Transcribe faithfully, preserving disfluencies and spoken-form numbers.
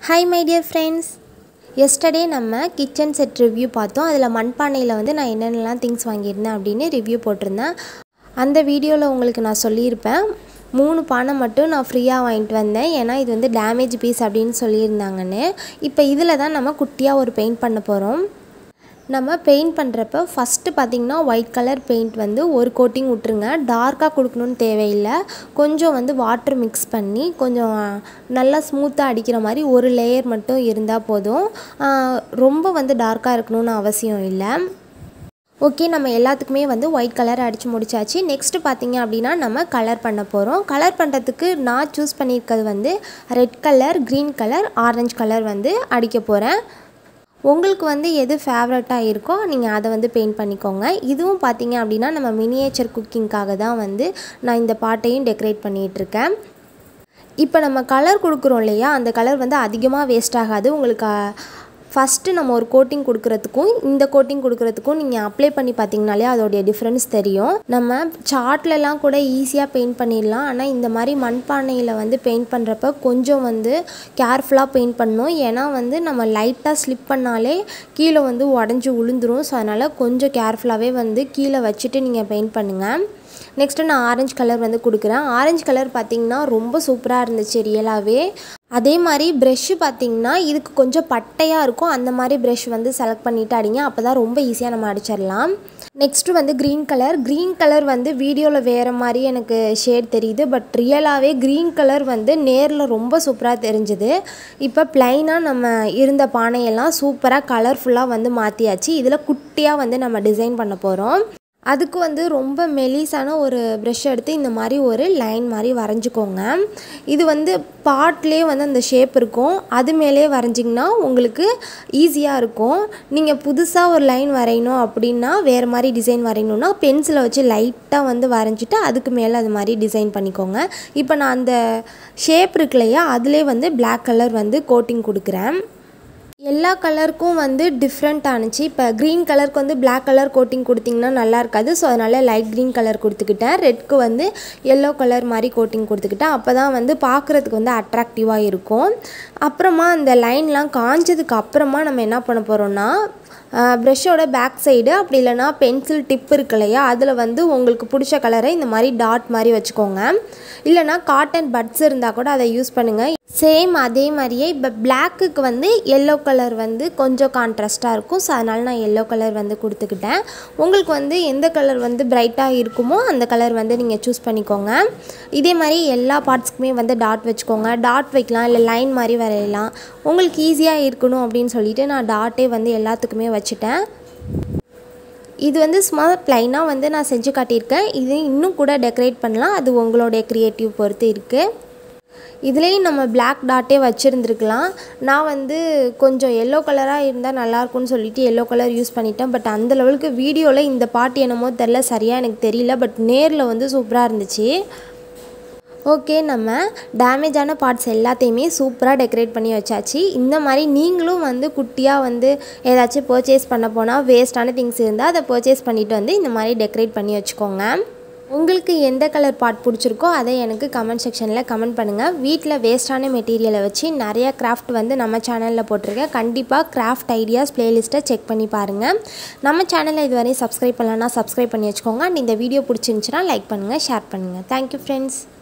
Hi my dear friends. Yesterday நம்ம kitchen set review பார்த்தோம். அதில மண்பானையில வந்து நான் என்னென்னலாம் things வாங்கியிருந்தேன் அப்படினு ரிவ்யூ போட்டிருந்தேன். அந்த வீடியோல உங்களுக்கு நான் சொல்லியிருப்பேன். மூணு பானை மட்டும் நான் ஃப்ரீயா வாங்கிட்டு வந்தேன். ஏனா இது வந்து டேமேஜ் பீஸ் அப்படினு சொல்லியிருந்தாங்கன்னு. இப்போ இதில தான் நம்ம குட்டியா ஒரு பெயிண்ட் பண்ண போறோம். நம்ம பெயிண்ட் பண்றப்ப ஃபர்ஸ்ட் பாத்தீங்கன்னா ஒயிட் கலர் பெயிண்ட் வந்து ஒரு கோட்டிங் விட்டுருங்க. டார்க்கா கொடுக்கணும்னு தேவையில்ல. கொஞ்சம் வந்து வாட்டர் mix பண்ணி கொஞ்சம் நல்லா ஸ்மூத்தா அடிக்கிற மாதிரி ஒரு லேயர் மட்டும் இருந்தா போதும். ரொம்ப வந்து டார்க்கா இருக்கணும்னு அவசியம் இல்ல. ஓகே, நம்ம எல்லாத்துக்குமே வந்து ஒயிட் கலர் அடிச்சு முடிச்சாச்சு. நெக்ஸ்ட் பாத்தீங்க அப்படினா நம்ம கலர் பண்ண போறோம். கலர் பண்றதுக்கு நான் சூஸ் பண்ணிருக்கிறது வந்து red colour, green colour, orange colour வந்து அடிக்க போறேன். உங்களுக்கு வந்து எது ஃபேவரட்டா இருக்கோ நீங்க அத வந்து பெயிண்ட் பண்ணிக்கோங்க. இதுவும் பாத்தீங்க அப்படினா நம்ம மினியேச்சர் குக்கிங்காக தான் வந்து நான் இந்த பாட்டையும் டெக்கரேட் பண்ணிட்டு இருக்கேன். இப்போ நம்ம கலர் கொடுக்கிறோம் இல்லையா, அந்த கலர் வந்து அதிகமா வேஸ்ட் ஆகாது. உங்களுக்கு ஃபர்ஸ்ட் நம்ம ஒரு கோட்டிங் கொடுக்கிறதுக்கும் இந்த கோட்டிங் கொடுக்கிறதுக்கும் நீங்க அப்ளை பண்ணி பாத்தீங்கனாலே அதோட டிஃபரன்ஸ் தெரியும். நம்ம சார்ட்லலாம் கூட ஈஸியா பெயிண்ட் பண்ணிடலாம். ஆனா இந்த மாதிரி மண்பானையில வந்து பெயிண்ட் பண்றப்ப கொஞ்சம் வந்து கேர்ஃபுல்லா பெயிண்ட் பண்ணனும். ஏனா வந்து நம்ம லைட்டா ஸ்லிப் பண்ணாலே கீழ வந்து உடைஞ்சு விழுந்துரும். சோ அதனால கொஞ்சம் கேர்ஃபுல்லாவே வந்து கீழ வச்சிட்டு நீங்க பெயிண்ட் பண்ணுங்க. நெக்ஸ்ட் நான் ஆரஞ்சு கலர் வந்து கொடுக்கிறேன். ஆரஞ்சு கலர் பாத்தீங்கன்னா ரொம்ப சூப்பரா இருந்துச்சு ரியலாவே. அதே மாதிரி பிரஷ் பாத்தீங்கன்னா இதுக்கு கொஞ்சம் பட்டையா இருக்கும். அந்த மாதிரி பிரஷ் வந்து செலக்ட் பண்ணிட்டு அடிங்க. அப்பதான் ரொம்ப ஈஸியா நம்ம அடிச்சிரலாம். நெக்ஸ்ட் வந்து green கலர். green கலர் வந்து வீடியோல வேற மாதிரி எனக்கு ஷேட் தெரியுது. பட் ரியலாவே green கலர் வந்து நேர்ல ரொம்ப சூப்பரா தெரிஞ்சது. இப்போ ப்ளைனா நம்ம இருந்த பானையெல்லாம் சூப்பரா கலர்ஃபுல்லா வந்து மாத்தியாச்சு. இதுல குட்டியா வந்து நம்ம டிசைன் பண்ண போறோம். அதுக்கு வந்து ரொம்ப மெலிசான ஒரு பிரஷ் எடுத்து இந்த மாதிரி ஒரு லைன் மாதிரி வரைஞ்சுக்கோங்க. இது வந்து பாட்லயே வந்து அந்த ஷேப் இருக்கும். அது மேலே வரைஞ்சிங்கன்னா உங்களுக்கு ஈஸியா இருக்கும். நீங்க புதுசா ஒரு லைன் வரையணும் அப்படினா வேற மாதிரி டிசைன் வரையணும்னா பென்சிலை வச்சு லைட்டா வந்து வரைஞ்சிட்டு அதுக்கு மேல அது மாதிரி டிசைன் பண்ணிக்கோங்க. இப்போ நான் அந்த ஷேப் இருக்குலையா அதிலே வந்து Black கலர் வந்து கோட்டிங் கொடுக்கிறேன். எல்லா கலருக்கும் வந்து டிஃப்ரெண்ட் ஆனிச்சு. இப்போ green கலருக்கு வந்து Black கலர் கோட்டிங் கொடுத்தீங்கன்னா நல்லா இருக்காது. ஸோ அதனால லைட் green கலர் கொடுத்துக்கிட்டேன். ரெட்க்கு வந்து yellow கலர் மாதிரி கோட்டிங் கொடுத்துக்கிட்டேன். அப்போ தான் வந்து பார்க்குறதுக்கு வந்து அட்ராக்டிவாக இருக்கும். அப்புறமா அந்த லைன்லாம் காஞ்சதுக்கு அப்புறமா நம்ம என்ன பண்ண போகிறோம்னா ப்ரஷ்ஷோட பேக் சைடு அப்படி இல்லைனா பென்சில் டிப் இருக்கு இல்லையா அதில் வந்து உங்களுக்கு பிடிச்ச கலரை இந்த மாதிரி டாட் மாதிரி வச்சுக்கோங்க. இல்லைனா காட்டன் பட்ஸ் இருந்தால் கூட அதை யூஸ் பண்ணுங்கள். சேம் அதே மாதிரியே இப்போ பிளாக்குக்கு வந்து எல்லோ கலர் வந்து கொஞ்சம் கான்ட்ராஸ்ட்டாக இருக்கும். ஸோ அதனால் நான் எல்லோ கலர் வந்து கொடுத்துக்கிட்டேன். உங்களுக்கு வந்து எந்த கலர் வந்து பிரைட்டாக இருக்குமோ அந்த கலர் வந்து நீங்கள் சூஸ் பண்ணிக்கோங்க. இதே மாதிரி எல்லா பார்ட்ஸ்க்குமே வந்து டாட் வச்சுக்கோங்க. டாட் வைக்கலாம், இல்லை லைன் மாதிரி வரையலாம். உங்களுக்கு ஈஸியாக இருக்கணும் அப்படின்னு சொல்லிட்டு நான் டாட்டே வந்து எல்லாத்துக்குமே வச்சுட்டேன். இது வந்து சும்மா ப்ளைனாக வந்து நான் செஞ்சு காட்டியிருக்கேன். இது இன்னும் கூட டெக்கரேட் பண்ணலாம். அது உங்களுடைய க்ரியேட்டிவ் பொறுத்து இருக்குது. இதுலேயும் நம்ம Black டாட்டே வச்சுருந்துருக்கலாம். நான் வந்து கொஞ்சம் எல்லோ கலராக இருந்தால் நல்லாயிருக்கும்னு சொல்லிட்டு எல்லோ கலர் யூஸ் பண்ணிட்டேன். பட் அந்த லெவலுக்கு வீடியோவில் இந்த பாட்டு என்னமோ தெரில, சரியாக எனக்கு தெரியல. பட் நேரில் வந்து சூப்பராக இருந்துச்சு. ஓகே, நம்ம டேமேஜான பார்ட்ஸ் எல்லாத்தையுமே சூப்பராக டெக்கரேட் பண்ணி வச்சாச்சு. இந்த மாதிரி நீங்களும் வந்து குட்டியாக வந்து ஏதாச்சும் பர்ச்சேஸ் பண்ண போனால் வேஸ்ட்டான திங்ஸ் இருந்தால் அதை பர்ச்சேஸ் பண்ணிவிட்டு வந்து இந்த மாதிரி டெக்கரேட் பண்ணி வச்சுக்கோங்க. உங்களுக்கு எந்த கலர் பார்ட் பிடிச்சிருக்கோ அதை எனக்கு கமெண்ட் செக்ஷனில் கமெண்ட் பண்ணுங்கள். வீட்டில் வேஸ்ட்டான மெட்டீரியலை வச்சு நிறையா கிராஃப்ட் வந்து நம்ம சேனலில் போட்டிருக்கேன். கண்டிப்பாக கிராஃப்ட் ஐடியாஸ் பிளேலிஸ்ட்டை செக் பண்ணி பாருங்கள். நம்ம சேனலில் இதுவரை சப்ஸ்கிரைப் பண்ணலன்னா சப்ஸ்கிரைப் பண்ணி வச்சுக்கோங்க. அண்ட் இந்த வீடியோ பிடிச்சிருந்துச்சுன்னா லைக் பண்ணுங்கள், ஷேர் பண்ணுங்கள். Thank you friends.